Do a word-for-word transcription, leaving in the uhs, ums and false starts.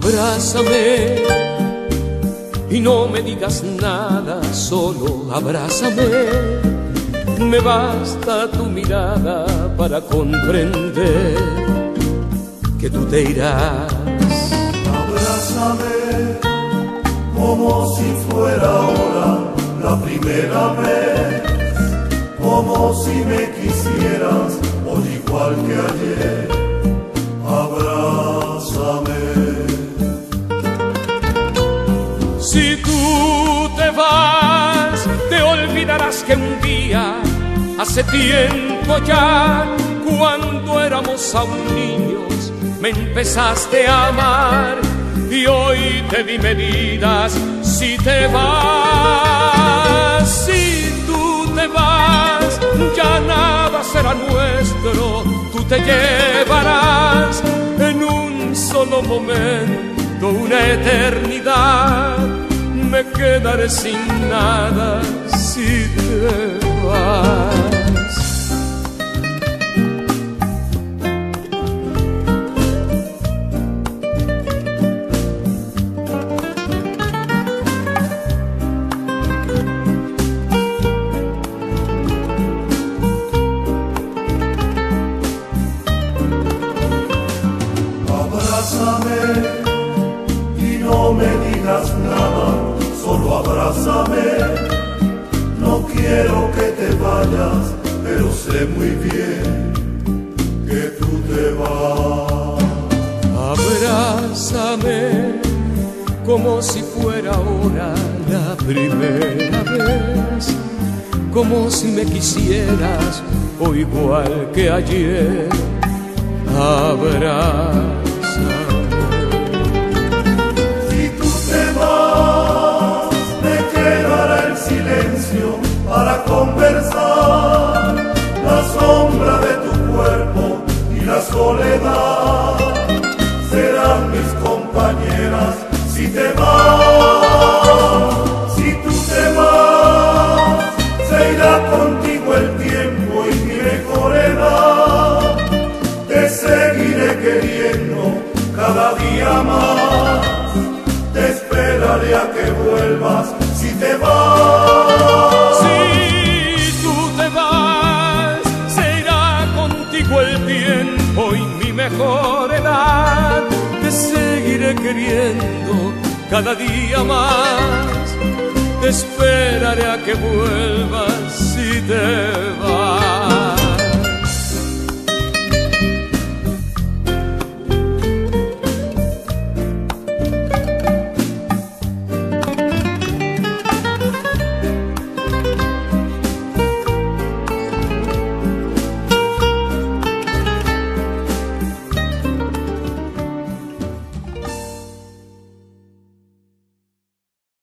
Abrázame y no me digas nada, solo abrázame. Me basta tu mirada para comprender que tú te irás. Abrázame como si fuera ahora la primera vez, como si me quisieras hoy igual que ayer. Abrázame. Si tú te vas, te olvidarás que un día, hace tiempo ya, cuando éramos aún niños, me empezaste a amar y hoy te di medidas. Si te vas, si tú te vas, ya nada será nuestro. Tú te llevarás en un solo momento una eternidad. Me quedaré sin nada si te vas. Abrázame y no me digas nada, solo abrázame. No quiero que te vayas, pero sé muy bien que tú te vas. Abrázame como si fuera ahora la primera vez, como si me quisieras o igual que ayer. Abrázame. Si tú te vas, me quedará el silencio para conversar, la sombra de tu cuerpo y la soledad serán mis compañeras. Si te vas, si tú te vas, se irá contigo el tiempo y mi mejor edad. Te seguiré queriendo cada día más, te esperaré a que vuelvas. Si te vas, si tú te vas, se irá contigo el tiempo y mi mejor edad. Te seguiré queriendo cada día más, te esperaré a que vuelvas si te vas.